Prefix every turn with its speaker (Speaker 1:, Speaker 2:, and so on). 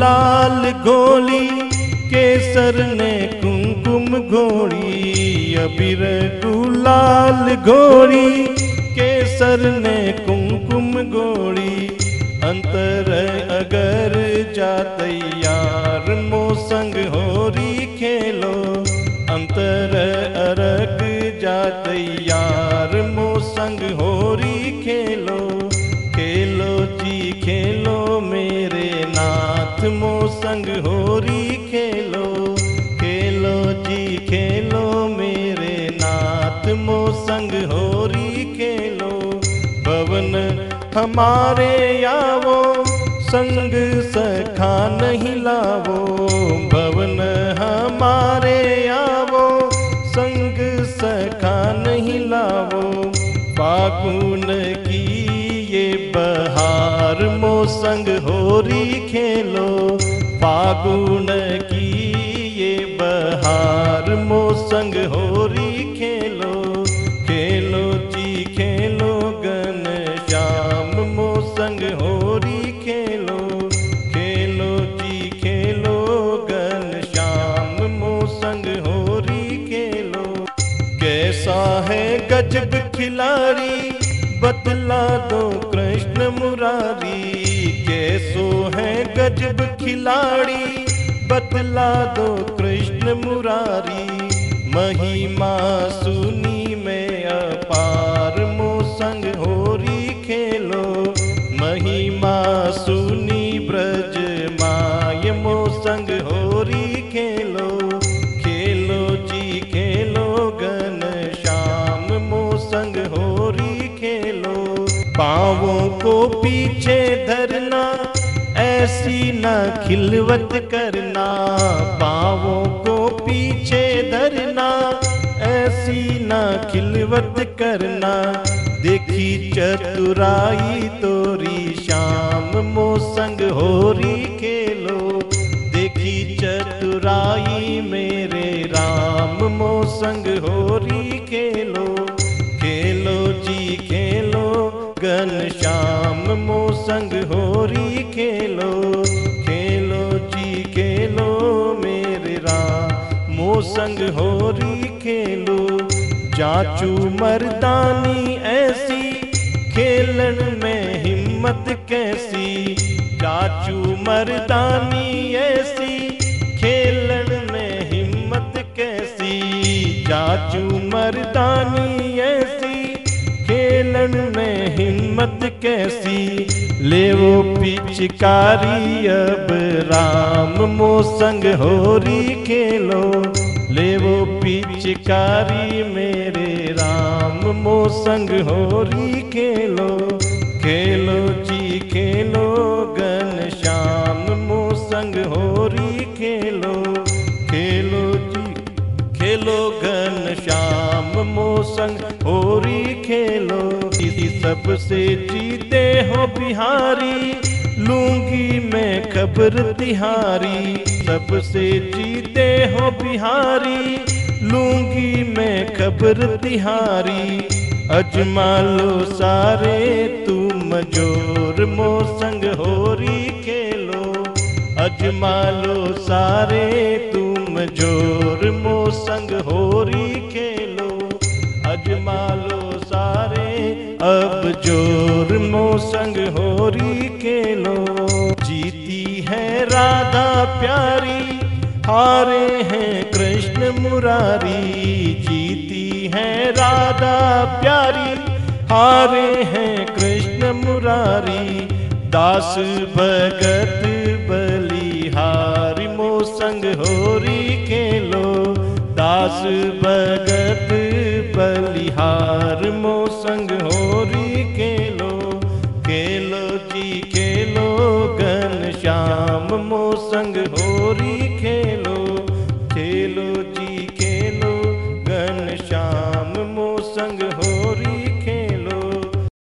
Speaker 1: गुलाल घोली, केसर ने कुमकुम घोड़ी। अबीर गुलाल घोड़ी, केसर ने कुमकुम घोड़ी। अंतर अगर जात यार मो संग होरी खेलो। अंतर अरग जात यार मो संग होरी खेलो। खेलो जी खेलो मेरे नाथ मो संग होरी खेलो। खेलो जी खेलो मेरे नाथ मो संग होरी खेलो। भवन हमारे आवो, संग सखा नहीं लावो। भवन हमारे आवो, संग सखा नहीं लावो। फागुन की ये बहार मो संग होरी खेलो। फागुन की ये बहार मो संग होरी खेलो। खेलो जी खेलो गन श्याम मो संग होरी खेलो। खेलो जी खेलो गन श्याम मो संग होरी खेलो। कैसा है गजब खिलाड़ी, बतला दो कृष्ण मुरारी। कैसो है गजब खिलाड़ी, बतला दो कृष्ण मुरारी। महिमा सुनी में अपार मो संग होरी खेलो। महिमा सुनी ब्रज माय मो संग होरी खेलो। खेलो जी खेलो गन श्याम मो संग होरी खेलो। पाँवों को पीछे धरना, ऐसी न खिलवत करना। पाँवों को पीछे धरना, ऐसी न खिलवत करना। देखी चतुराई तोरी श्याम मो संग होरी खेलो। देखी चतुराई मेरे राम मो संग होरी खेलो। खेलो जी खेलो गन श्याम मो संग होरी खेलो। खेलो जी खेलो मेरे राम मो संग होरी खेलो। जाचू मर्दानी ऐसी, खेलन में हिम्मत कैसी। जाचू मर्दानी ऐसी, खेलन में हिम्मत कैसी। जाचू मर्दानी ऐसी, खेलन में हिम्मत कैसी। ले वो पिचकारी अब राम मो संग होरी खेलो। ले वो पिचकारी मेरे राम मो संग होरी खेलो। खेलो जी खेलो गन श्याम मो संग होरी खेलो। खेलो जी खेलो घन श्याम मो संग होरी खेलो। इसी सबसे जीते हो बिहारी, लूंगी मैं खबर तिहारी। सबसे जीते हो बिहारी, लूंगी मैं खबर तिहारी। अजमा लो सारे तुम जोर मो संग होरी खेलो। अजमा लो सारे तुम जोर मो संग होरी खेलो। अजमा लो सारे अब जोर मो संग होरी खेलो। जीती है राधा प्यारी, हारे हैं कृष्ण मुरारी। जीती है राधा प्यारी, हारे हैं कृष्ण मुरारी। दास भगत बलिहारी मो संग होरी खेलो। दास भगत बलिहार